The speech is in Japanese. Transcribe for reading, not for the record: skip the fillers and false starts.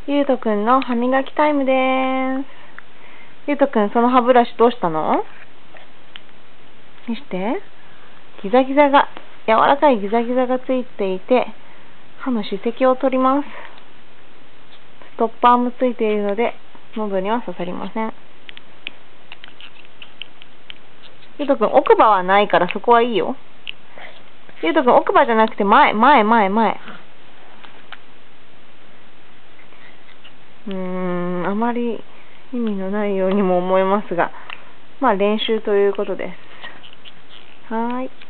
ゆうとくんの歯磨きタイムでーす。ゆうとくん、その歯ブラシどうしたの？見して。ギザギザが、柔らかいギザギザがついていて、歯の歯石を取ります。ストッパーもついているので、喉には刺さりません。ゆうとくん、奥歯はないからそこはいいよ。ゆうとくん、奥歯じゃなくて前。あまり意味のないようにも思いますが、まあ練習ということです。はーい。